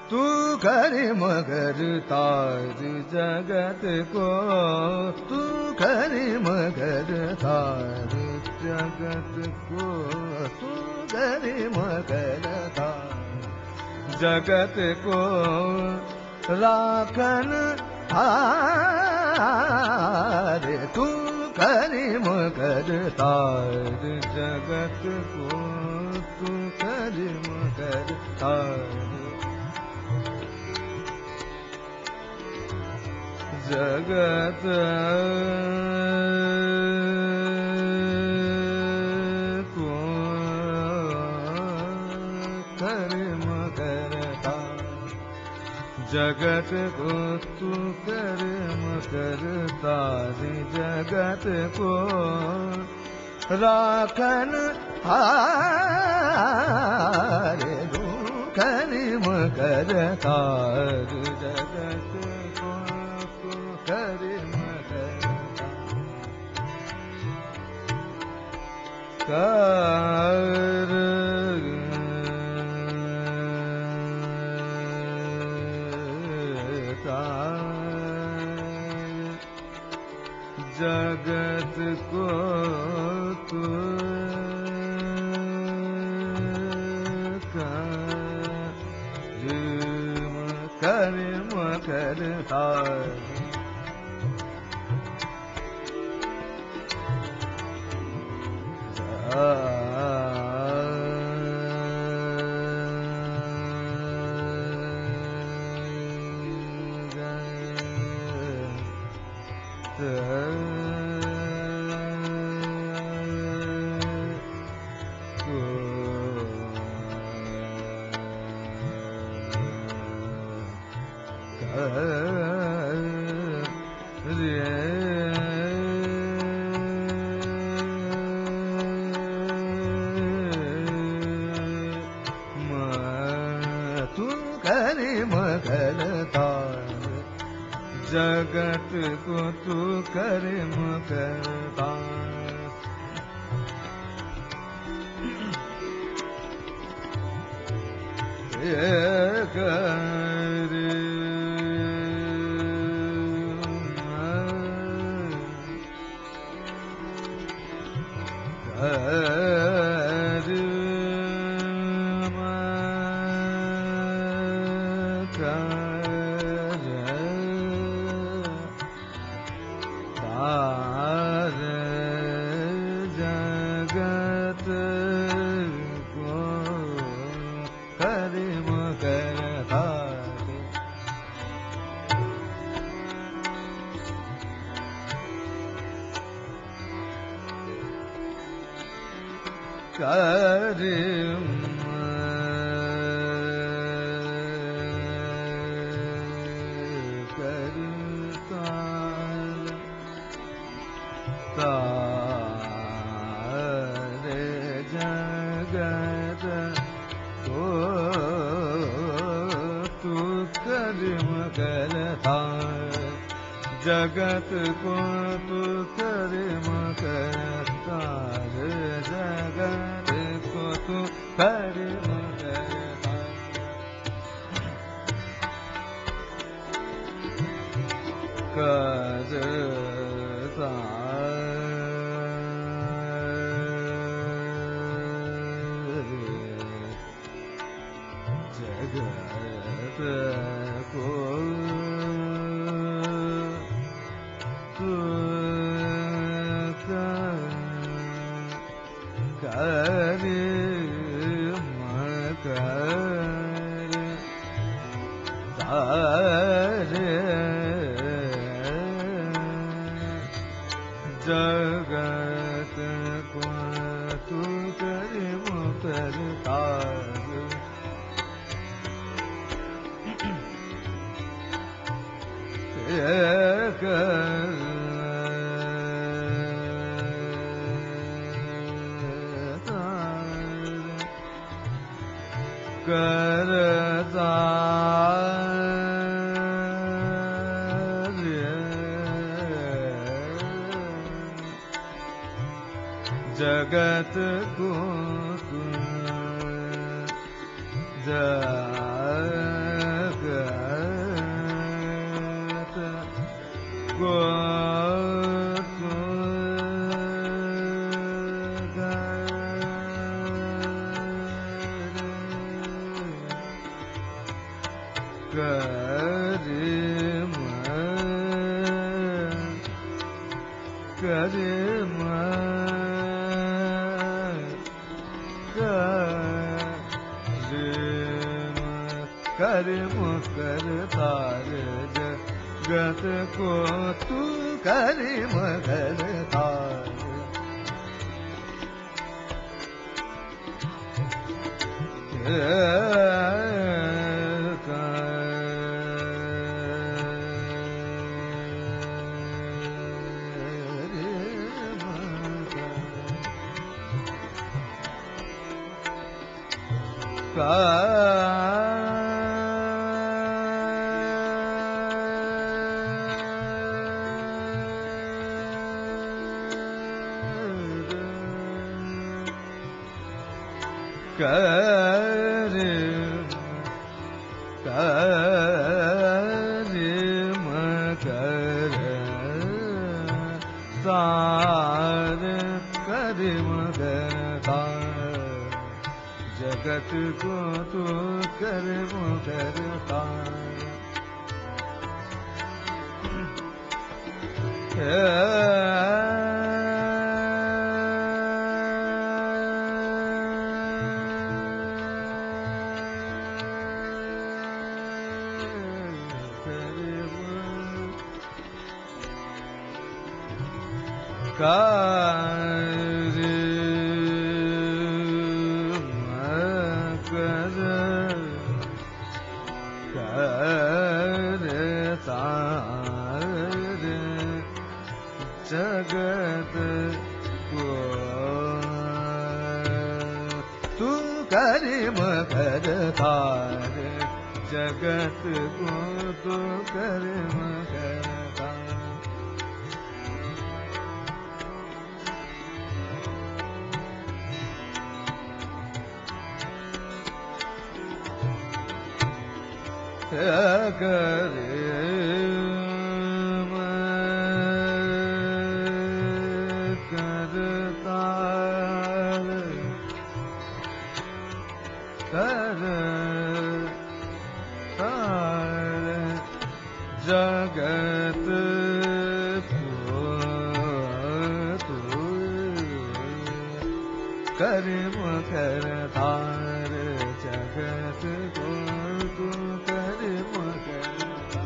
तू करे मगर तार जगत को, तू करे मगर तार जगत को, तू करे मगर तार जगत को राखन हारे। तू करे मगर तार जगत को, तू करे मगर तार जगत को करे मगर तार जगत को, तू करे मगर तार जगत को राखन हारे। तू करे मगर तार जगत को, तू करे मगर कर जगत को, तू करे मगर तार जगत को, तू करे मगर तार जगत को, तू करे मगर तार जगत को, तू करे मगर तार जगत को जगत को, तू करे मगर तार करता जगत को, तू Karim Karim Karim करतार जगत को तू करीम करतार जगत को तू कर्म करता जगत को तू करीम करतार जगत को तू करीम करता जगत को तू करीम करतार जगत को तू करीम करता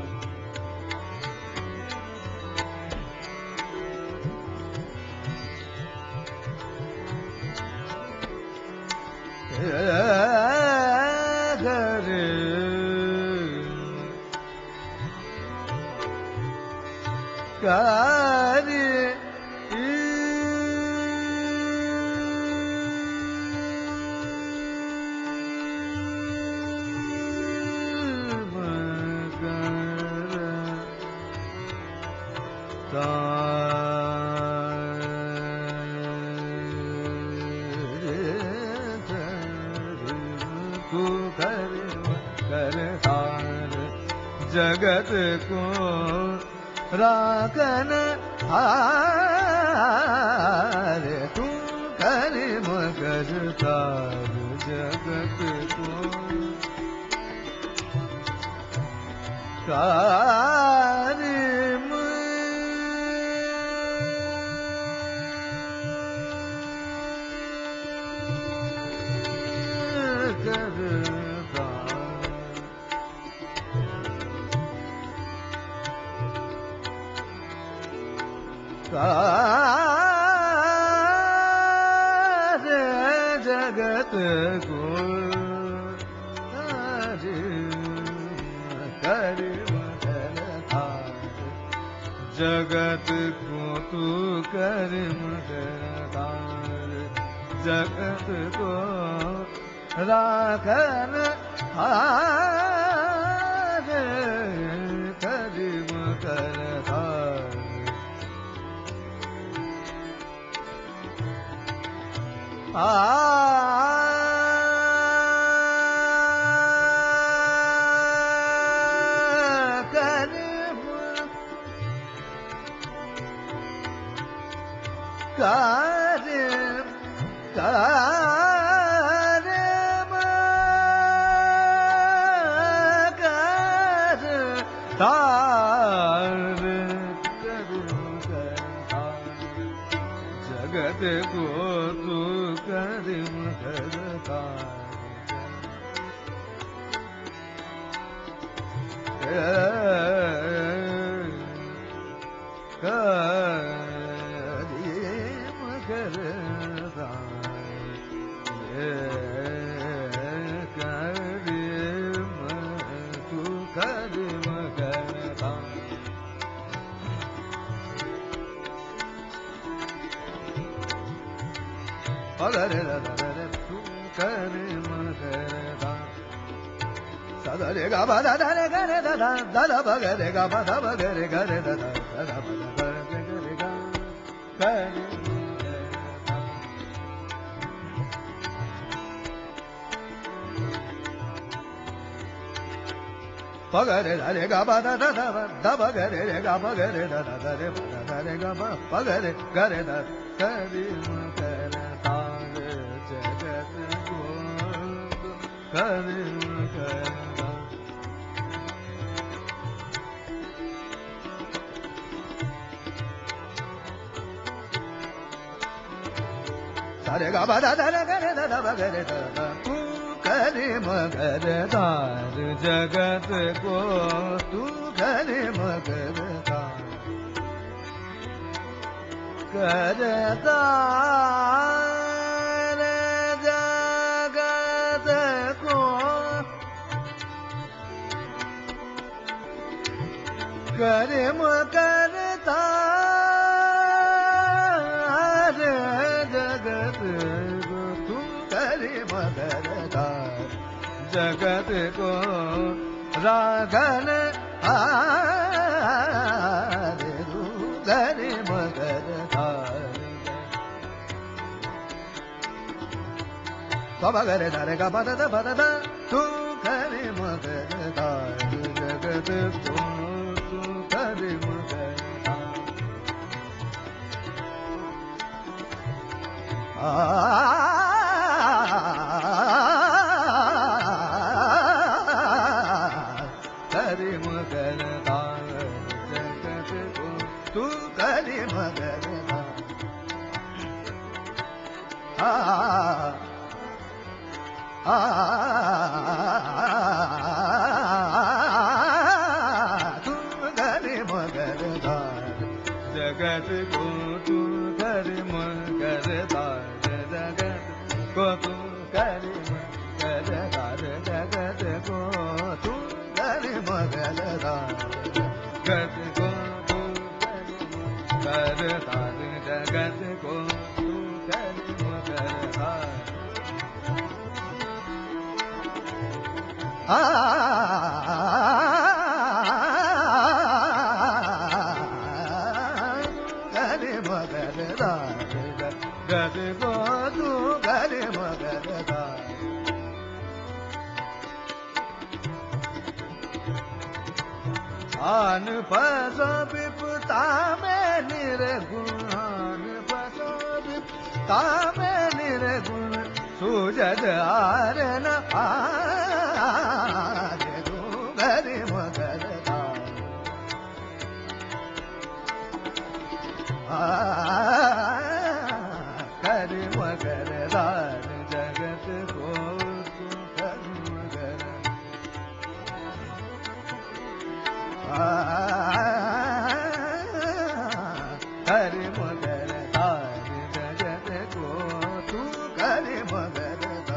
कार्य तू करतार जगत को राखन हार तू करीम करतार जगत को कारिम जगत को करीम करतार जगत को तू करीम करतार जगत को राखन हार करीम करतार Karim Karim को तू करि मगर Pagare da da da da tu kare magare da sa da re ga ba da da re ga re da da da da ba ga re ga ba da ba ga re ga re da da da da ba da ba re ga re ga kare pagare da re ga ba da da da ba ga re ga ba ga re da da da re ba da re ga ba pagare ga re da kare magare Kare magara Sare ga ba da da re ga re da da ba ga re da da tu kare magara dar jagat ko tu kare magara dar kare dar करे करता जगत को तू करे करता जगत को रागन आरे तू करे करता बाबा करे दारे का बदा दा तू करे करता जगत को Kare magara jagat ko tu kare magara tu kare magara jagat ko tu kare magara को तू करे मगर जगत को तू करे मगर जगत को तू करे जगत को तू करे मगर करे मगर जगत को तू करे मगर आन पसो विपुता में निर्गुण पसो विपुता में निर्गुण सूजद आरन आरे तू करे मगर करे मगर जगत को तू करे मगर करे मगर जगत को तू करे मगर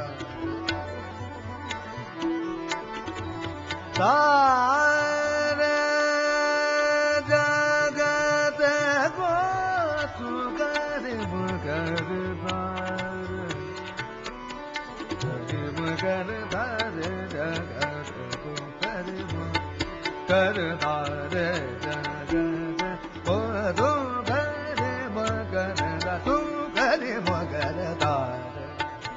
सारे जगत को तू करे मगर कर धारे जगत को करे कर धारे जगत को तू करे मगर तू करे मगर धारे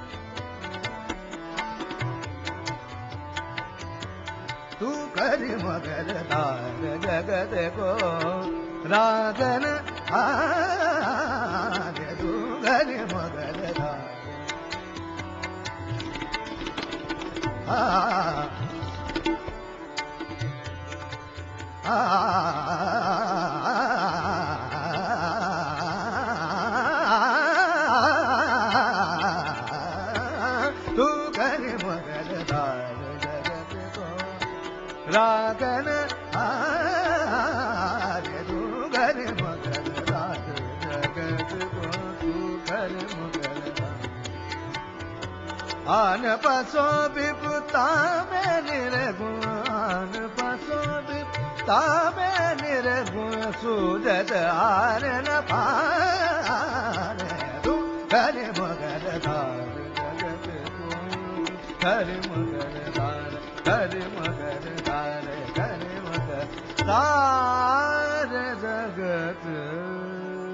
तू करे मगर धारे जगत को रागन आरे तू करे मगर धारे रागन रे तू गर मगर राग जगत को तू गर मगर आन पसो विपुता में निर्गुण आन पसो विपुता में निर्गुण सूजत आर न पारे तू गर मगर राग जगत को गर मगर राग गर मगर गर मगर तार जगत